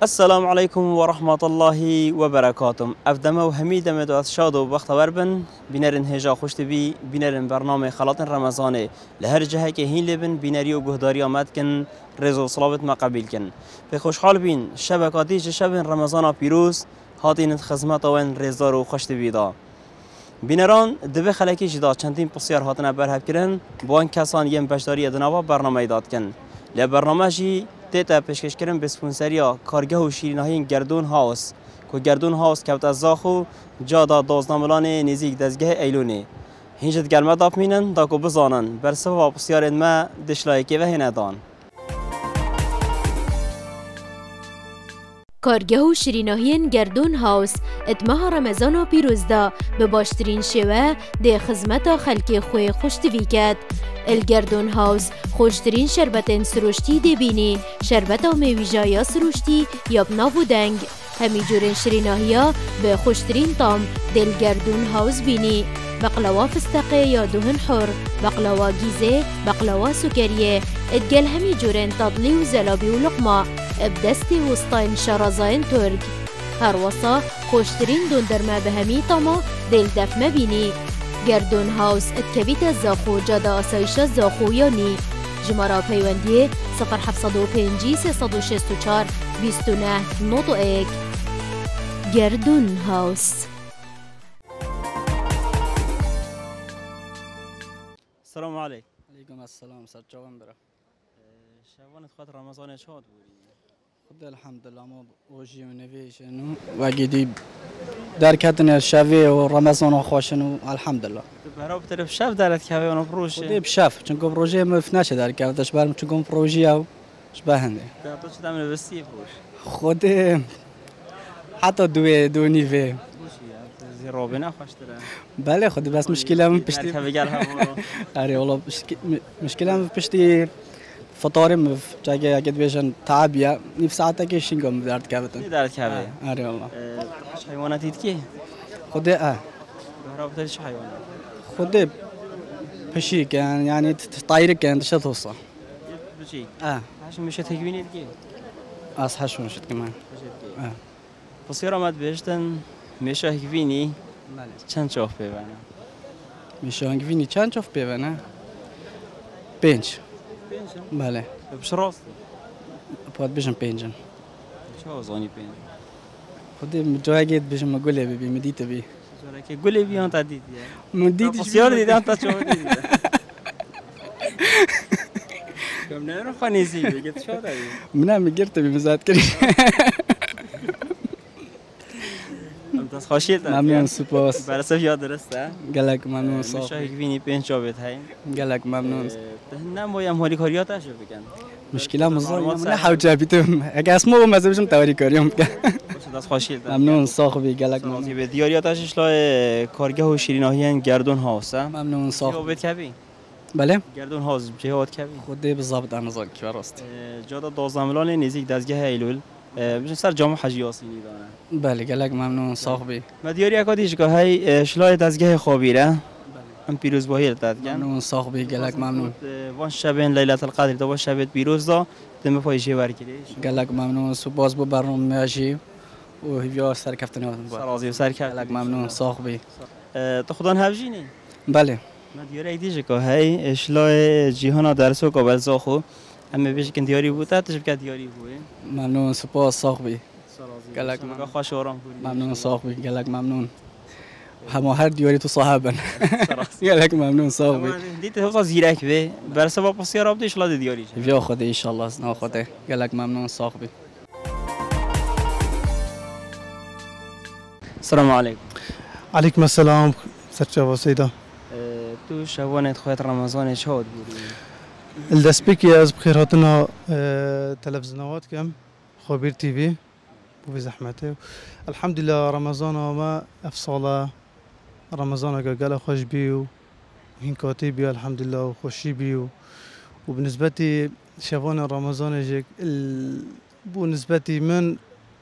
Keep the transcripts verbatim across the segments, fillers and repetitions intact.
السلام عليكم ورحمة الله وبركاته. أفدما وهميدة مدوات شاد وبخت وربن بنرن هجا خوشت بي بنرن برنامج خلاط رمضان لهر جهة که هين لبن بنري وجهداري آمد کن رزق صلابت ما قبيل کن. في خوشحال بين شبكاتي شب رمضان پیروز هاتين خدمات وين رزار و خوشت بیدا. بینران دو خلکی جدا چندین پسیار هاتن برهب کردن با این کسان یم بشداری ادناوا برنامه داد کن. ل برنامه‌جی تیتا پیشکش کردن به اسپانسریا کارگاه و شیرینی گردون هاوس که گردون هاوس کبت از زاخو جادا دوازدهملان نزیک دزگاه ایلونی. هنجت گرمه داب مینن دا کو بزانن بر سوا پسیار ما دشلایکی و هندان. کارگاه و شیرینی گردون هاوس اتماه رمضان پیروزدا به باشترین شوه ده خدمت خلک خوی خوشتوی کرد. الگردون هاوس خوشترین شربت سروشتی دبینی شربت و میویجایا سروشتی یا بناو دنگ همی جورن شیریناهیا به خوشترین طعم دل گردون هاوس بینی بقلاوا فستقه یا دهن حر بقلاوا گیزه بقلاوا سکریه ادگل همی جورن تضلی و زلابی و لقما ابدستی وسطین شرازاین ترک هر وصا خوشترین دندرمه به همی طعما دل دفمه بینی گردون هاوس اتکبیت زاخو جادا آسایش زاخو یانی جمارا پیوندی صفر هفتصد و پنج سیصد و شصت و چهار بیست و نه نود و یک گردون هاوس. السلام عليكم. عليكم السلام سرجوان برا. شبان خاطر رمضان شاد بودی. خدا الحمد لله ما وجي ونفيشن وقيدي در كاتن شافي ورمضان خوشن الحمد لله. برای بطرف شاف دارد که اون پروژه. خدا بشاف چون که پروژه ما فناش دار که داش برم چون که پروژه او شبهنده. در تو چه دامن بسیار پروژه. خدا حتی دو دو نیوه. رابطه خوش داره. بله خدا بس مشکل هم پشتی. آره والله مشکل هم پشتی فطارم جاگه اگه بیشتر تعبیه نیف ساعته که شینگم درد کردن. درد کرده. آره والله. چه حیواناتی کی؟ خدا اه. برای چه حیوانات؟ خدا پشی کن یعنی طایر کن دشت توصل. بچی؟ اه. هاش میشه تکوینی دیگه. از هاش میشه کمان. اه. پسیار آمد بیشتن میشه تکوینی. بله. چند چاف بیونه؟ میشه تکوینی چند چاف بیونه؟ پنج. بله. بشراست. باید بشم پنجن. چه آزانی پنج؟ خودم جایی که بشم مگوله بی مدیت بی. جایی که گله بیان تا دیدی. مدیتش بسیار دیدم تا چه دیدی. کم نه رو خانیزی بگید چه داری؟ من میگرت بی مزاد کردی. امتاز خوشیت. ممنون سپاس. برای سفیا درسته؟ گلک ممنون صاحب. میشه کبینی پنج جابت هاي. گلک ممنون. نمویم هولی کاریات اش بکن. مشکل مزایا من حاجه بیتم. اگه اسمو مزبشم تاری کاریم بکن. دست خوشیت. ممنون صاحبی گلک ممنون. به دیاریات اشش لای کارگاه و شیرینی گردون هاوس. ممنون صاحب. جوابت کبی؟ بله. گردون هاوس جهات کبی؟ خودی بالضبط رمضان کی راست. جادا دوازده ملان نزدیک دزگاه ایلول. میشه سر جامع حجی یاسینی داره. بله گلک ممنون صاحبی. مدیاری اکادیش که های شلای دزگاه خوابیره. هم پیروز باهیر داد کن. ممنون صاحبی گلک ممنون. وان شبین لیلت القدر تو وان شبت پیروز دا دم پایشی ورکیدش. گلک ممنون سپاس با برنامه میاشی و هیویا سر کفتنی آدم بود. سرازی و سر کفت. گلک ممنون صاحبی. تو خدا نهوجی نی؟ بله. مدیاری اکادیش که های شلای جهان درس و قابل زاخو همه بیش کن دیاری بود تاتش بکت دیاری بوده. ممنون سپاس صاحبی. گلک ممنون. خوش آرام بودی. ممنون صاحبی گلک ممنون. همه هر دیاری تو صاحبن. گلک ممنون صاحبی. دیت هوا زیرک به برسه با پسیار آبده شلاد دیاری. بیا خدا ان شاء الله نه خدا گلک ممنون صاحبی. السلام علیکم. علیکم السلام سرچه سیدا. تو شبانت خواهد رمضان شاد بودی. الدسبيكي از بخير هاتنا تلفزيونات كم خبير تي في بو زحمته الحمد لله رمضان ما افصاله رمضان قال خوش بيو هين كاتبي الحمد لله وخوشي بيو وبالنسبه شبان رمضان جيك بو نسبتي من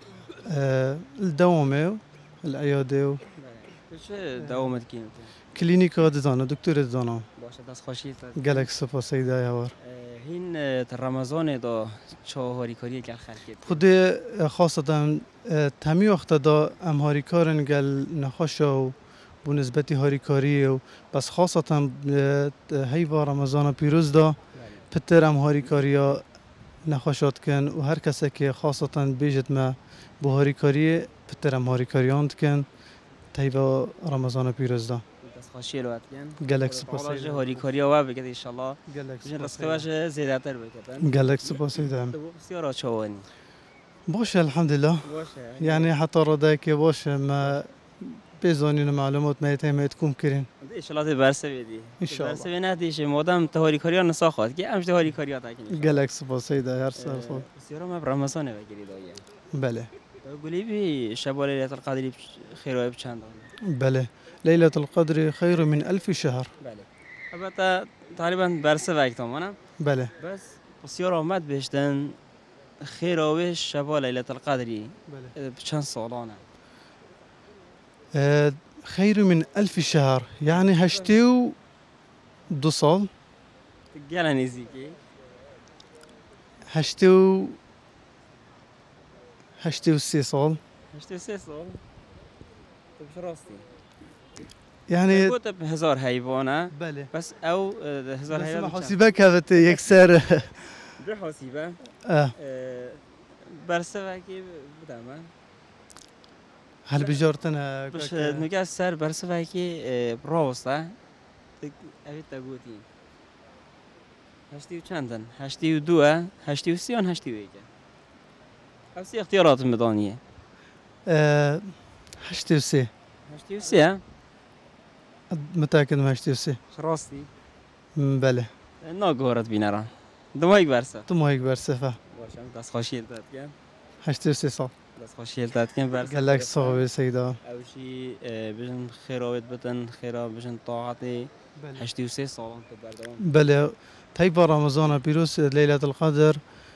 الدوامه العياده چه دوامت کیم؟ كلينيكا دزانا دكتور دزانا باشه دست خوشی گلک سپاس ایده یوار هین رمضان دا چه هاریکاری گل خلقید خود خاصتا تمی وقت دا ام هاریکارن گل نخوشا و نسبتی هاریکاری و بس خاصتا هیوا رمضان پیروز دا پتر ام هاریکاریا نخوشات کن و هر کسی که خاصتا بیجت ما با هاریکاری پتر ام هاریکاریان کن هیوا رمضان پیروز دا خوشی الوقت کن گلک سپاس ایده هاریکاری آوا بگید انشالله گلک رزق باشه زیاده تر بکردن گلک سپاس ایده بسیار آچوانی باشه الحمدلله باشه يعني حتى رداك باش ما بيزونين معلومات ما يتم تكون كرين ان شاء الله برسه بدي ان شاء الله برسه نهديش مادام تهاری کاریا نساخت که امش تهاری کاریا تاکین قالك سپاس ایده هر سال خود بسیار ما رمضان بگیرید دایه بله قولي بي شباب ليلة القدر خير بچند بله ليلة القدر خير من ألف شهر بله البته تقریبا برسه وقت منم بله بس بسیار آمد بهشتن خیر و شباب ليلة القدری بله چند سالانه آه خير من ألف شهر يعني هشتيو دو سال گله نزدیکی هشتيو هشتيو سي سال هشتو سه سال تو راستی يعني كتب هزار حیوانه بله بس او هزار بس حیوان محاسبه كانت يكسر به حاسبه اه برسه وکی بودم هل بجارتنا باش نگه سر برسه وکی راسته اوید تا گوتی هشتی و چندن هشتی و دوه هشتی و سیان هشتی و ایکه هفتی اختیارات مدانیه اه هشتيو سي هشتی و سیه متأكد من هشتيو سي راستی بله ناگوهرت بینران دمایک برسه تو ما هيك برسفة باشم دست خوشیل داد کن هشتيو سي صال دست خوشیل داد کن برسه قال لك صغبي سيدا اوشی بجن خیراوت بتن خیرا بجن طاعتی بله هشتی و سه سالان تو بردوام بله طيب رمضان بيروس ليلة القدر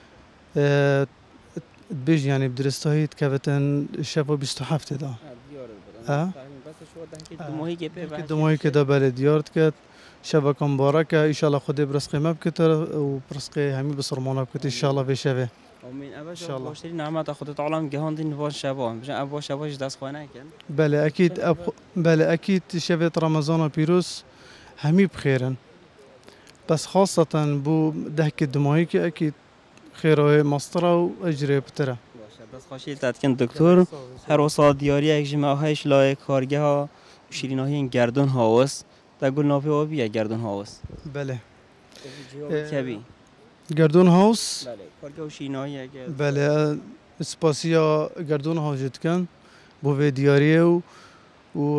اه بيجي يعني بدرستهاي تكفتن الشباب بيستحفت ده دیار اه بس شو ده که دماهی که به دموي كده بله ديارت كت شبكة مباركة إن شاء الله خدي برزقي ما بكتر وبرزقي همي بصرمانة بكتر إن شاء الله في شبه آمین اول ان شاء الله. باشتری نعمت خودت عالم جهاندین باش شبان بجن ابا شباش دست خانه کن بله أكيد أب... بله أكيد شبه رمضان بيروس همي بخيرن بس خاصة بو دهك الدموي أكيد خيره مسطرة وأجري بتره باشه دست خوشی داد کن دکتر هر وسط دیاری یک جمعه هایش لای کارگاه ها شیریناهی این گردون هاوس تا گل نافی آبی گردون هاوس بله کبی گردون هاوس بله کارگاه و شیریناهی اگه بله سپاسیا گردون هاوجت کن بو في دياريه و, و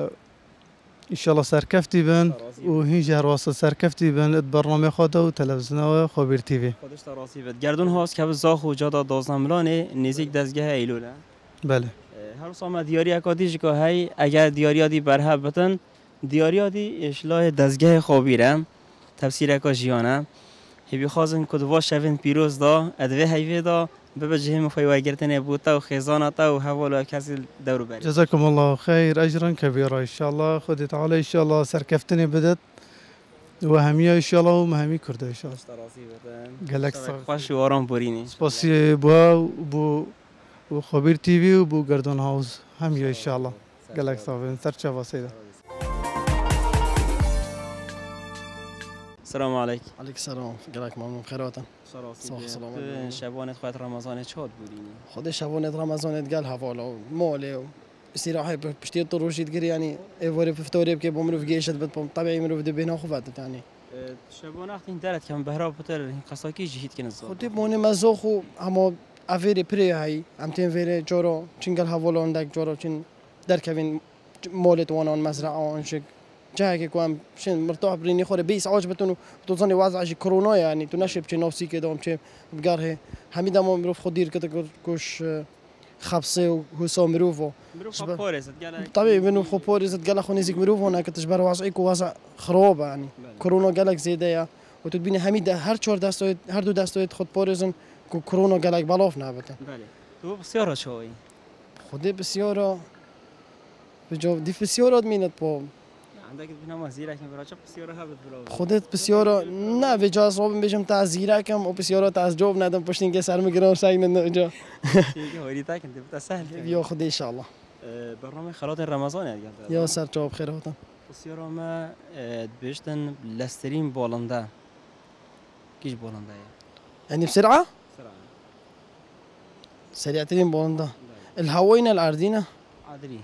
ان شاء الله سركفتي بن و هيج هرواسه سركفتي بن برنامج خاطر و تلویزیون خبر تیوی خودش تراسی بد گردون هاوس که زاخ و جادا دوازده ملانه نزدیک دستگاه ایلوله بله هر سال دیاری اکادیش که هی اگر دیاری دی برها بتن دیاری دی اشلاه دستگاه خابیره تفسیر اکا جیانه هی بخوازن که دوا شوین پیروز دا ادوه هیوی دا ببجه مفیوه گرتنه بوتا و خزانتا و حوالا کسی دورو بری جزاكم الله خير اجرا كبيرا ان شاء الله خذ تعالى ان شاء الله سركفتني بدت وهميه ان شاء الله ومهمي كرده ان شاء الله تراسی بدن قالك خوش و آرام برینی سپاسی بو بو و خبر تیوی و بو گردون هاوس هميه ان شاء الله قالك صافي سرچا واسيده السلام علیکم عليك السلام قالك ممنون خيراتا سراسی صح، سلام. شبانت خواهد رمضان چاد بودینی خود شبونة رمضان قال حوالا مولي استراحة بشتي طروشي تقري يعني ايفوري بفتوري بكي بمرو في جيشت بتبم طبيعي مرو في دبينا خفاتت يعني شبان وقتی درت کم بهرا بتر قصاکی جهید کنه زاد خودي بوني مزوخو اما افيري بري هاي ام تين فيري جورو چين قال حوالا عندك جورو چين در كوين مولت وانا مزرعة انشك جاهك كوام شن مرتاح بريني خوري بيس عجبتون توصلني وضع شي كورونا يعني تنشب شي نفسي كده ام شي بقاره حميدا ما مروف خدير كده كوش خبصه وهو مروفو مروف خبارست طبيعي منو خبوريزت قال اخو نزيك مروفو هناك تجبر وضعيك وضع خروبه يعني كورونا قالك زيده يا وتبيني حميدا هر چهار دستويت هر دو دستويت خود بوريزن كورونا قالك بالاف نابته بله تو بسیار شوی خودي بسياره بجو دي بسياره مينت بو عندك بنام زیرک میبره چه بسیاره هبت بلا خودت بسیار نه به جاست رو بشم تا زیرکم و بسیار تا از جوب ندم پشت اینکه سر میگیرم سعی من اونجا دیگه هوری تا کنده بتا سهل یا خدا ان شاء الله برنامه خلات رمضان یاد یا سر جواب خیر هاتم بسیاره ما بهشتن لسترین بالنده کیش بالنده يعني بسرعة سرعه سريع ترين بولندا الهوينة الأردينة عادري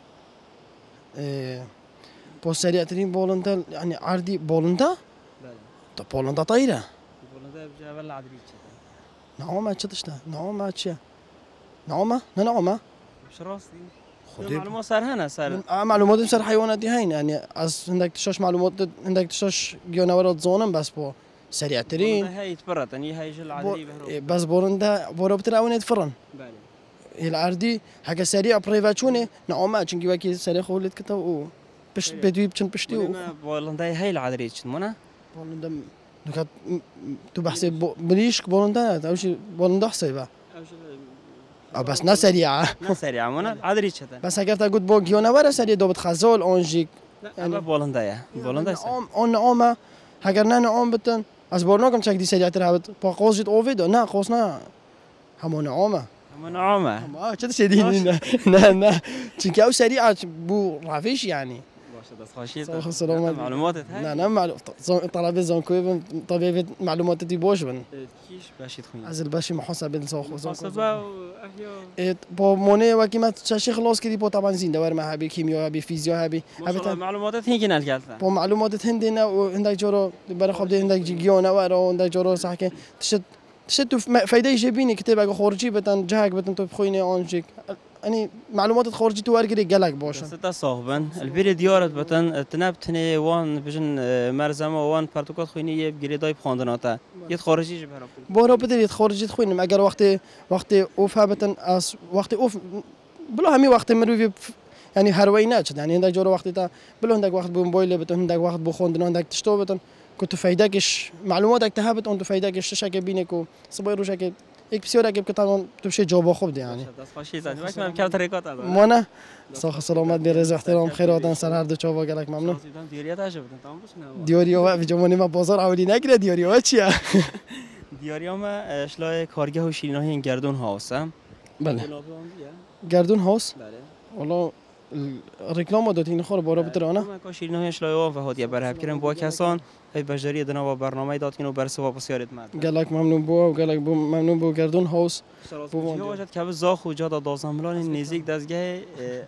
إيه بو سريع ترين بولندا يعني عردي بولندا بله طب بولندا طايرة بالنده بجا ولا عادري نعومة تشتشتا نعومة تشيا نعومة نعومة مش راسي خدي معلومات صار هنا صار آه معلومات بسر حيوانات هين يعني از عندك تشاش معلومات عندك تشاش جانورات زونم بس بو سريع ترين هاي تبرت يعني هاي جل عادري بهرو بس بولندا بورو بتراون يتفرن بله العردي حاجة سريع بريفاتشوني نعومة چونكي وكي سريع خولت كتو و بش بدوي بچن بشتي و بالنده هاي العادري تشد منا بولندا نكات تو بحسي بريش بولندا او شي بولندا حسيبه او بس نا سريعة نه سريعه منا عادري تشد بس اگر تا قلت بو جونورا سريع دوبت خزول اونجيك يعني بالنده بالنده نعوم اون نعومة اگر نه نعوم بتن از بورنوكم چك دي سريع ترهبت با قوس جيت اوفيدو نا قوس نا همو نعومة منعومه ما چه شديد نه نه چونكي او سريعة بو رافيش يعني باشه دست خاشید صباح السلامة معلوماتت هاي نه نه معلوم طلبة زانكوي طبيعة معلومات دي بوش بن کیش باشید خوین از الباشي محاسبة الزوخ محاسبه و احیا با مونه وكي ما تشاشي خلاص كدي بو طبعا زين دور ما هبي كيمياء هبي فيزياء هبي هبي معلوماتت هيك نالكالتا بو معلومات هندنا وعندك جورو برا خب عندك جيونا ورا عندك جورو صح كي تشد تشد فايدة إيجابية كتابك خارجي بتن جهك بتن تو بخويني أنجيك يعني معلومات خارجي تو ورقري قلق باشن ستا صاحبن البير ديارت بتن تنبتني وان بجن مرزمه وان برتقال خويني يبغي داي بخوندناتا يد خارجي جبهرا بورا بدري خارجي خويني اگر وقت وقت اوف هبتن اس وقت اوف بلا همي وقت مروي يعني هروينات يعني عندك جورو وقت تا بلا عندك وقت بو موبايل بتن عندك وقت بو خوندن عندك تشتو بتن كنت فايداكش معلوماتك تهبط انت فايداكش شك بينك وصبي روشك یک بسیار که طبعا تو شی جواب خوب دی یعنی دست خاشی زدی وقتی من کم طریقات دادم مونه صح سلامت بی رضا احترام خیراتن سر هر دو چاوا گلک ممنون دیوریات عجب بودن تمام بسنه دیوریا و جمعونی ما بازار اولی نگیره دیوریا چیه دیوریا ما اشلای کارگاه و شیرینی این گردون هاوس بله گردون هاوس بله والله رکلام داد این خور بارا بترانه ما شیرینی اشلای و هادیه برهب کردن با کسان ای بجاری دنا و برنامه داد که نو برسوا بسیارت مرد گلک ممنون بو و گلک بو ممنون بو گردون هاوس بو وجد که زاخ و جاده دوازده میلیون نزدیک دستگاه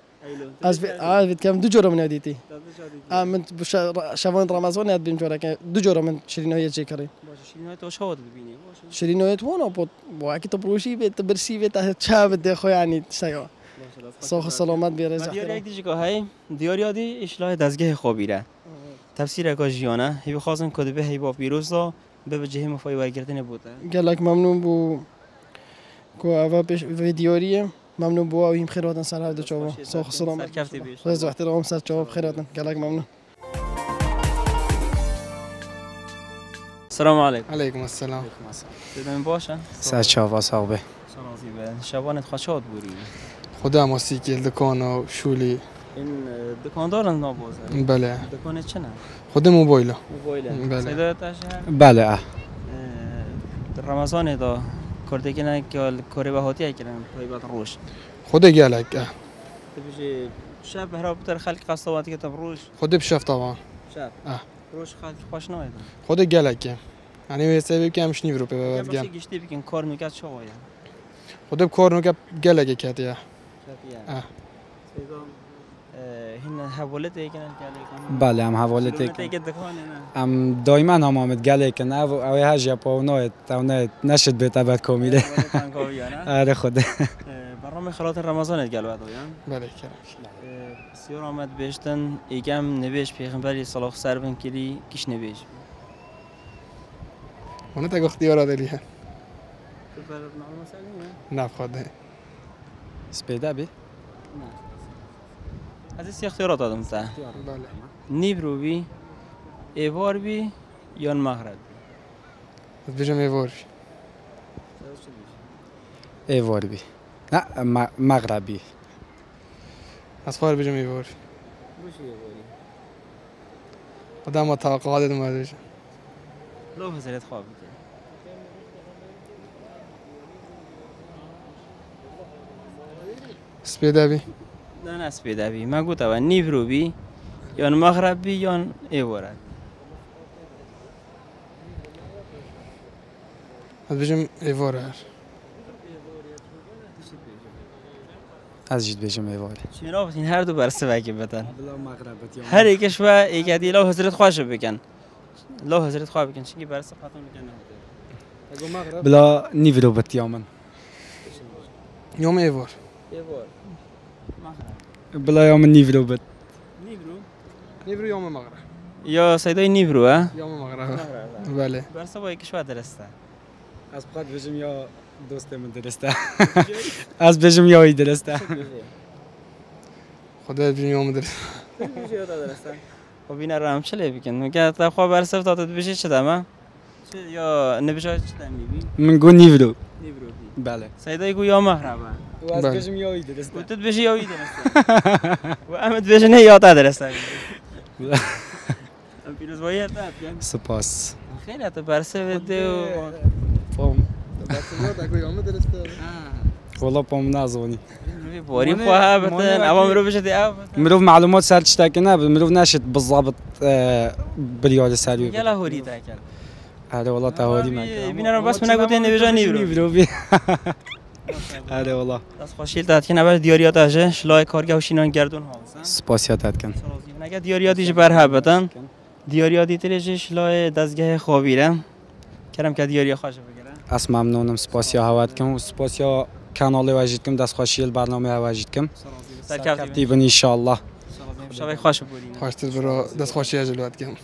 از از وید کم دو جورا من دیتی من شوان رمضان ند بیم جورا که دو جورا من شیرینی چه کردیم باشه شیرینی تو شهود ببینی باشه شیرینی تو وانا بود با کی تو بروشی به تو برسی به تا چه بده خو یعنی سیا صح سلامت بی رضا دیار یک دیگه های دیار دی اشلای دستگاه خوابیره تفسیر که جیانه هی بخوازن کدبه هی با پیروز دا به جهه مفای ورگردن بوده گلک ممنون بو کو اوا پیش ویدیوریه ممنون بو او خیراتن سر هر دو چاوا صح سلامت رضا احترام سر چاوا خیراتن گلک ممنون السلام علیکم علیکم السلام دیدم باشه سر چاوا صاحبه سلامتی به شبانت خوشاد بوری خدا موسیقی دکان و شولی این دکاندارن نابوزه بله دکان چنه خود موبایل موبایل بله سیدات شهر بله رمضان دا کرده که نه که کاری به هاتی کردن پایبات روش خود گلک تبیجی شب هراب بتر خلق قصواتی که تب روش خود بشف طبعا شب اه روش خلق خوش نایدن خود گلک یعنی سبب که همش نیورو به بعد باشه گم گشتی بکن کار میکرد چه وایا خود کار نو گلک کاتیا اه سیدام هن حوالت ایکنن که بله هم حوالت ایکن که دکانه نه هم دائما هم آمد گله که نه و اوی هجیا پاونایت تاونایت نشد به تبد کامیله آره خدا برنامه خلات رمضان گل بعد بله کرم بسیار آمد بیشتن ایگم نویش پیغمبری صلی الله سر بن کلی کیش نویش اون تا اختیارات لیه تو برات معلومه سلیمه نه خدا سپیده بی از این اختیارات دادم تا بله نیبرو بی ایوار بی یا مغرب بی بجم ایوار ایوار بی نه مغربی از خواهر بجم ایوار بوش ایواری خدا ما توقعات مردش لو حضرت خواب بکن سپیده بی نه نه سپیده بی من گوته و نیورو بی یا مغرب بی یا ایوارد از بجم ایواره هر از جد بجم ایواره چرا بتین هر دو برسه وکی بتن هر یکش و یک عدی لو حضرت خواهش بکن لو حضرت خواه بکن چنگی برسه خاتم بکن بلا نیورو بت یامن یوم ایوار ایوار بلا یامن نیورو بت نیورو نیورو یوم مغرب یا سیدای نیورو ها یوم مغرب بله برسه با یکش و درسته از بخاط بجم یا دوست من درسته از بجم یا ای درسته خدا بجم یوم درسته خب این رو هم چله بکن میگه تا خواه برسه تا تو بشه چه دمه یا نبشه چه دمی من گو نیورو نیورو بله سیدای گو یا مغربه و از بجم یا ای درسته و تو بشه یا ای درسته و امت بشه نه یا تا درسته ام پیروزوایی هست سپاس خیلی تو برسه بده و پام برسه بده یوم درسته والله پام نازونی بوري خواه بتن أبغى مروف بشتي أو مروف معلومات سال تشتاكنا مروف ناشط بالضبط بريال سالي يلا هوري تاكل هذا والله تهوري معك بينا بس من أقول إني بيجاني برو هذا والله بس خوشيل تات كنا بس دياريات أجه شلاي كارجا وشينان گردون هالسن سپاسیات کن نگه دیاریاتیش بره بتن دیاریاتی تریش شلاي دستگاه خوابیره کردم که دیاریا خواهش بگیرم از ممنونم سپاسیا هوات کم و سپاسیا کانال واجد کم دست خوشیل برنامه واجد کم سرکفتی بن ان شاء الله شبای خوش بودین خوش تر برو دست خوشی اجلوات کم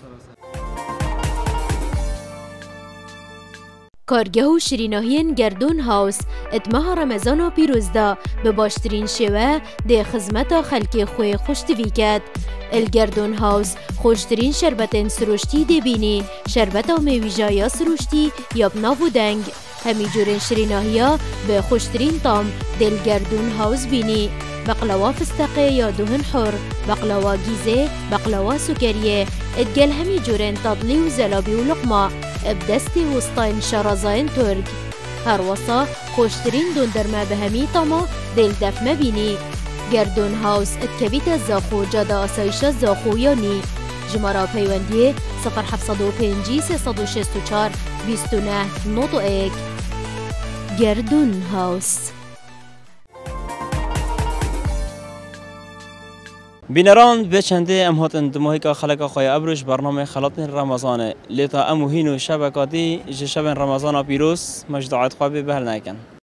کارگاه و شریناهین گردون هاوس اتماه رمضان و پیروزدا به باشترین شوه ده خدمت خلک خوی خوشتوی کد. الگردون هاوس خوشترین شربت سروشتی ده بینی شربت و میویجایا سروشتی یا بناو دنگ همی جورین شریناهیا به خوشترین طعم دل گردون هاوس بینی بقلاوا فستقه یا دهن حر بقلاوا گیزه بقلاوا سکریه ادگل همی جورین تضلی و زلابی و لقمه بدستی وسطین شرازاین ترک هر وصا خوشترین دندرمه به همی طما دل دفمه بینی گردون هاوس اتکبیت زاخو جاده آسایش زاخو یانی جمارا پیوندی صفر هفتصد و پنج سیصد و شصت و چهار بیست و نه نود و یک گردون هاوس بینران به چنده ام هاتن دماهی که خلق خواه ابروش برنامه خلاط رمضانه لیتا امو هینو شبکاتی جه شب رمضان پیروز مجدعات خواه به بهل نکن